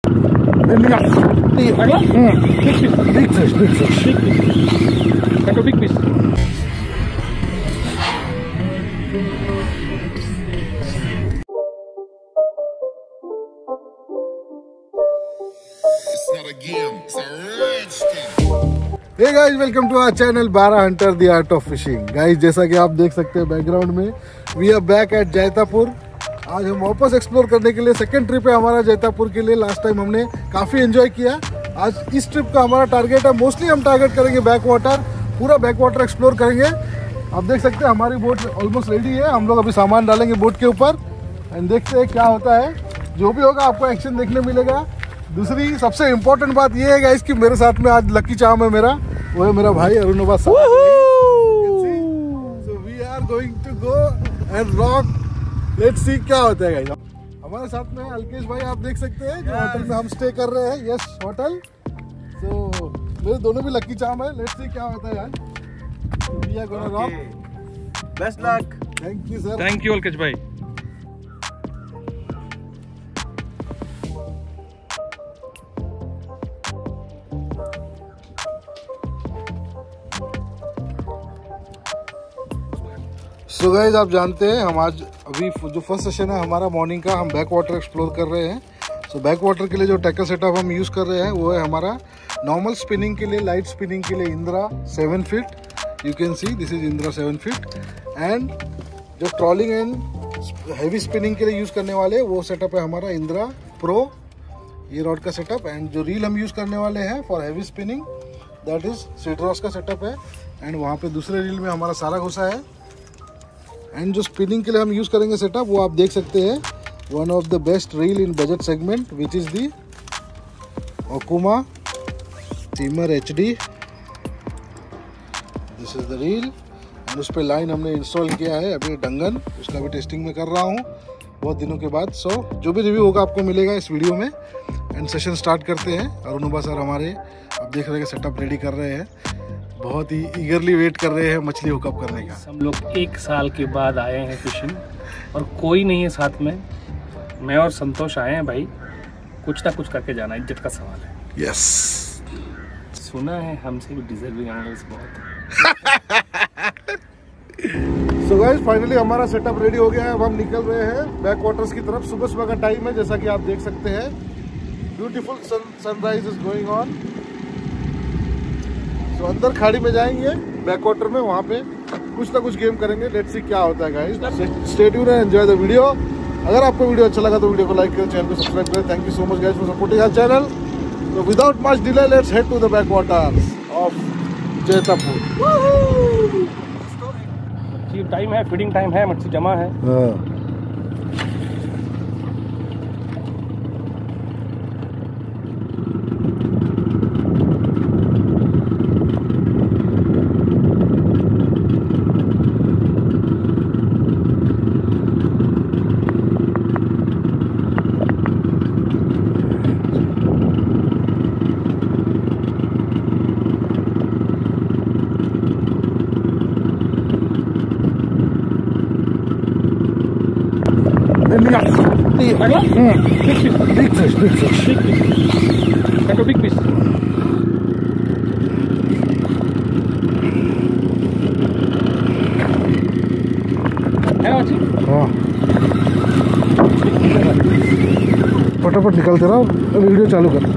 Big fish. Like a big fish. It's not a game, it's a rich thing. Hey guys, welcome to our channel Bara Hunter The Art of Fishing. Guys, जैसा कि आप देख सकते हैं background में, we are back at Jaitapur. आज हम वापस एक्सप्लोर करने के लिए सेकंड ट्रिप है हमारा जैतापुर के लिए. लास्ट टाइम हमने काफ़ी एंजॉय किया. आज इस ट्रिप का हमारा टारगेट है, मोस्टली हम टारगेट करेंगे बैक वाटर. पूरा बैक वाटर एक्सप्लोर करेंगे. आप देख सकते हैं हमारी बोट ऑलमोस्ट रेडी है. हम लोग अभी सामान डालेंगे बोट के ऊपर एंड देखते हैं क्या होता है. जो भी होगा आपको एक्शन देखने मिलेगा. दूसरी सबसे इम्पोर्टेंट बात ये है गाइस कि मेरे साथ में आज लकी चार्म है मेरा, वो है मेरा भाई अरुणोबा. So we are going to go and rock. Let's see क्या होता है गाइस. हमारे साथ में अलकेश भाई आप देख सकते हैं जो होटल में हम स्टे कर रहे हैं. Yes hotel. तो मेरे दोनों भी लकी चार्म है. लेट्स सी क्या होता है यार. We are gonna rock. Best luck. Thank you sir. Thank you Alkesh भाई. सो गाइस आप जानते हैं हम आज अभी जो फर्स्ट सेशन है हमारा मॉर्निंग का, हम बैक वाटर एक्सप्लोर कर रहे हैं. सो बैक वाटर के लिए जो टैकल सेटअप हम यूज़ कर रहे हैं वो है हमारा नॉर्मल स्पिनिंग के लिए, लाइट स्पिनिंग के लिए Indra 7 feet. You can see this is Indra 7 feet. And जो ट्रॉलिंग एंड हैवी स्पिनिंग के लिए यूज़ करने वाले वो सेटअप है हमारा इंद्रा प्रो, ये रॉड का सेटअप. एंड जो रील हम यूज़ करने वाले हैं for heavy spinning that is सिड्रॉस का सेटअप है. एंड वहाँ पे दूसरे रील में हमारा सारा घुसा है. एंड जो स्पिनिंग के लिए हम यूज़ करेंगे सेटअप वो आप देख सकते हैं, one of the best reel in budget segment which is the Okuma Steamer HD. This is the reel. And उस पर लाइन हमने इंस्टॉल किया है अभी डंगन, उसका भी टेस्टिंग में कर रहा हूँ बहुत दिनों के बाद. सो जो भी रिव्यू होगा आपको मिलेगा इस वीडियो में. एंड सेशन स्टार्ट करते हैं. अरुणोबा सर हमारे आप देख रहे हैं सेटअप रेडी कर रहे हैं, बहुत ही ईगरली वेट कर रहे हैं मछली हुकअप करने का. हम लोग 1 साल के बाद आए हैं फिशिंग और कोई नहीं है साथ में. मैं और संतोष आए हैं भाई, कुछ ना कुछ करके जाना, इज्जत का सवाल है. यस. सुना है हमसे भी डिजर्विंग एंगल्स बहुत है. सो गाइस फाइनली हमारा सेटअप रेडी हो गया है. अब हम निकल रहे हैं बैक वाटर्स की तरफ. सुबह सुबह का टाइम है जैसा कि आप देख सकते हैं. Beautiful sunrise is going on. तो अंदर खाड़ी में जाएंगे बैक वाटर में, वहाँ पे कुछ ना कुछ गेम करेंगे. लेट्स सी क्या होता है guys. Stay tuned and enjoy the video. अगर आपको वीडियो अच्छा लगा तो वीडियो को लाइक करें, चैनल को सब्सक्राइब करें. Thank you so much guys for supporting our channel. तो without much delay let's head to the back waters of Jaitapur. Time है, फीडिंग टाइम है, मच्छी जमा है. Big fish. Like a big fish. है मच्छी? हाँ. फटाफट निकलते रहो, वीडियो चालू कर.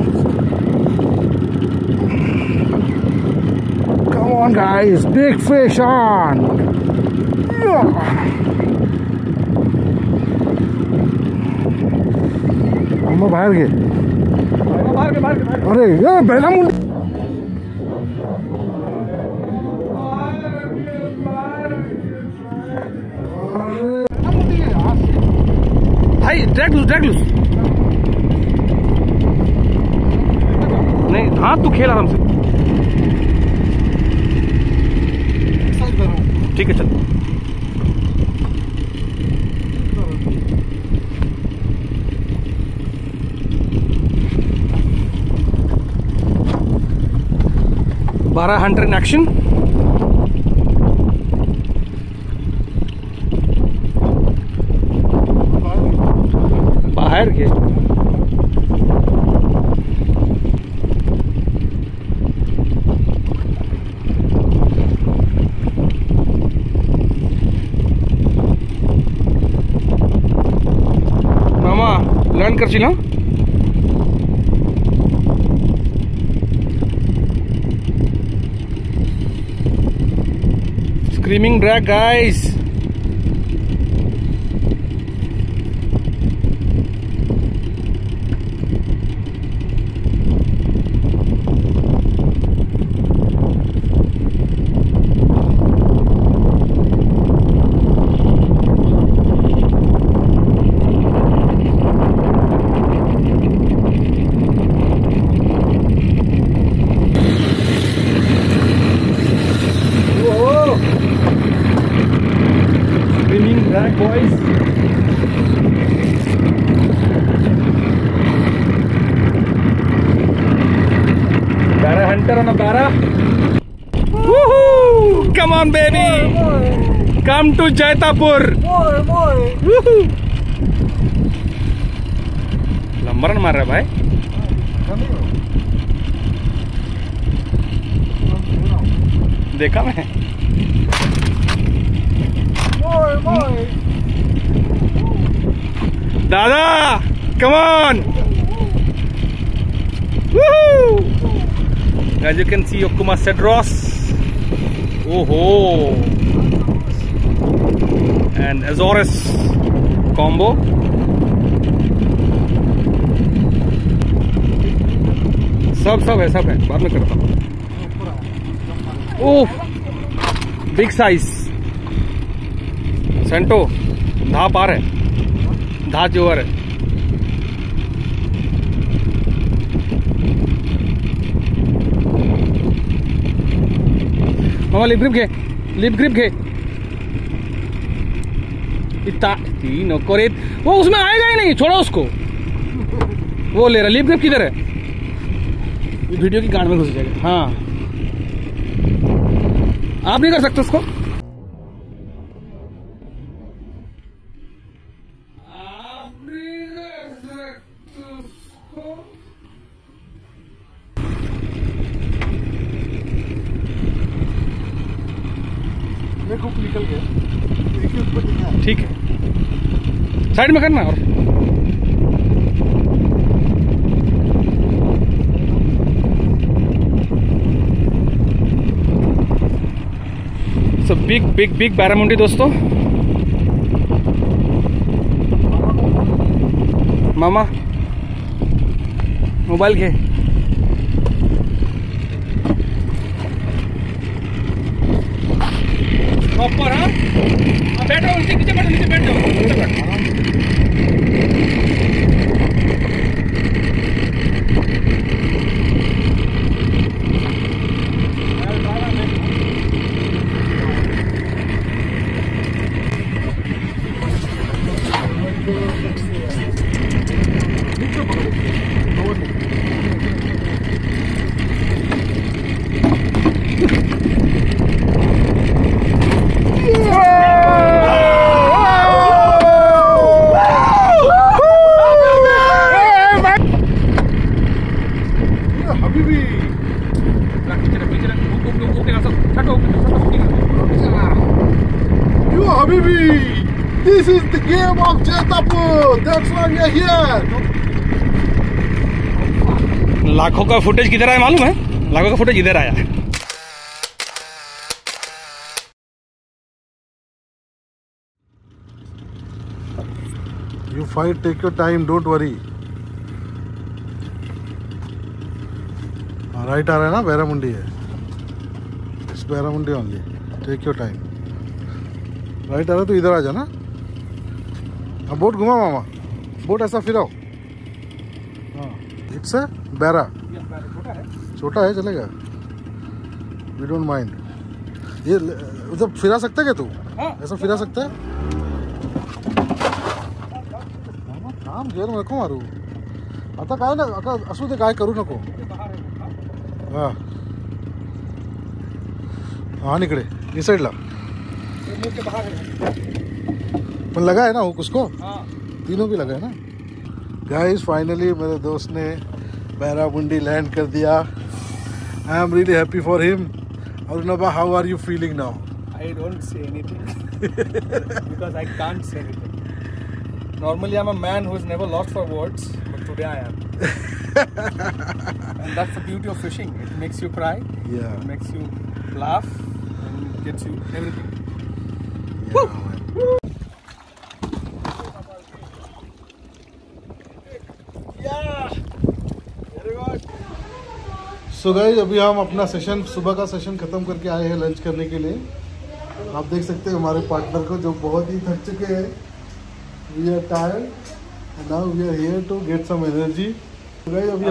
Come on guys, big fish on. हम बाहर गए. अरे ये पहला मुंडी. भाई ड्रैग लूज. नहीं हाँ तू खेल आराम से. ठीक है चल. Bara Hunter in action. बाहर के करशील. हां screaming drag guys. Boys, Barra Hunter on a Barra. Woohoo! Come on, baby. Come to Jaitapur. Woohoo! लंबरन मार रहा है भाई. देखा मैं. Dada, come on! Woohoo! As you can see, Okuma Cedros. Oh ho! And Azores combo. सब है बाद में करता हूँ. ओह, बिग साइज सेंटो. धा पार है, धा जोर है. मामा लिप ग्रिप घे इतना तीन करे. वो उसमें आएगा ही नहीं, छोड़ो उसको. वो ले रहा. लिप ग्रिप किधर है? वीडियो की गांड में घुस जाएगा. हाँ, आप नहीं कर सकते उसको. निकल गया. ठीक है, साइड में करना. और सो बिग बारामुंडी दोस्तों. मामा मोबाइल के प्रॉपर. हाँ, बैठो नीचे बैठ जाओ. This is the game of Jaitapur. That's why we are here. लाखों का फुटेज किधर आया मालूम है? लाखों का फुटेज इधर आया. You fight, take your time, don't worry. Right आ रहा है ना, बैरामुंडी है. इस barramundi only. Take your time. Right आ रहा है तो इधर आ जाना. अब बोट घुमा मामा. बोट ऐसा फिराओ. हाँ, इट्स है बैरा. छोटा है, चलेगा. We don't mind. ये उधर फिरा सकता है क्या तू? ऐसा फिरा सकता है? काम घेर में नको मारू. आता काय ना, आता असू दे, काय करू नको. हाँ हाँ, निकले इस साइड ला. पर लगा है ना हुक उसको. तीनों भी लगा है ना. गाइस फाइनली मेरे दोस्त ने बैरामुंडी लैंड कर दिया. I am really happy for him. Arunba, how are you feeling now? I don't say anything because I can't say anything. Normally, I'm a man who is never lost for words, but today I am. And that's the beauty of fishing. It makes you cry. Yeah. It makes you laugh and gets you everything. So guys अभी हम अपना session सुबह का session खत्म करके आए हैं lunch करने के लिए। आप देख सकते हैं हमारे पार्टनर को जो बहुत ही थक चुके हैं। We are tired and now we are here to get some energy. Guys अभी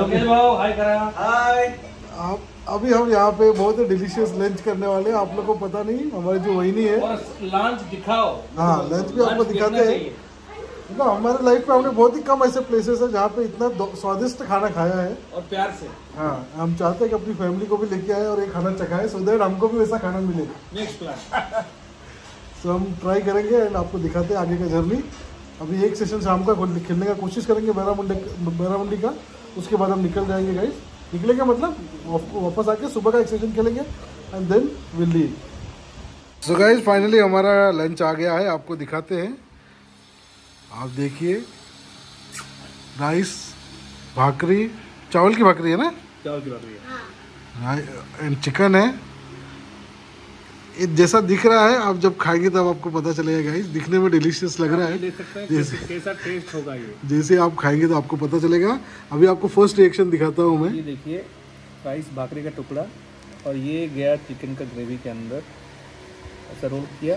हम यहाँ पे बहुत ही डिलीशियस लंच करने वाले हैं। आप लोग को पता नहीं, हमारी जो वहीनी है लंच दिखाओ। हाँ, लंच भी आपको दिखाते हैं। तो हमारे लाइफ में हमने बहुत ही कम ऐसे प्लेसेस है जहाँ पे इतना स्वादिष्ट खाना खाया है और प्यार से। हाँ, हम चाहते हैं कि अपनी फैमिली को भी लेके आए और ये खाना चखाए, सो दैट हमको भी वैसा खाना मिले। Next plan. सो हम ट्राई करेंगे एंड आपको दिखाते हैं आगे का जर्नी। अभी एक सेशन शाम का खेलने का कोशिश करेंगे बैरामुंडी का, उसके बाद हम निकल जाएंगे गाइस। निकलेंगे मतलब वापस आके सुबह का एक सेशन खेलेंगे and then will leave. So guys finally हमारा लंच आ गया है, आपको दिखाते हैं। आप देखिए, राइस, भाकरी, चावल की भाकरी है ना, चावल की भाकरी है एंड चिकन है। ये जैसा दिख रहा है, आप जब खाएंगे तब आपको पता चलेगा गाइस। दिखने में डिलीशियस लग रहा है, देख सकते हैं कैसा टेस्ट होगा ये। जैसे आप खाएंगे तो आपको पता चलेगा। अभी आपको फर्स्ट रिएक्शन दिखाता हूँ मैं। ये देखिए, राइस, भाकरी का टुकड़ा और ये गया चिकन का ग्रेवी के अंदर, ऐसा रोल किया।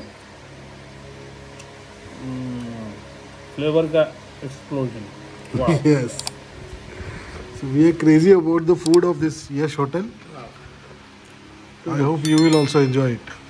फ्लेवर का explosion. Yes. So we are crazy about the food of this Yash Hotel. I hope you will also enjoy it.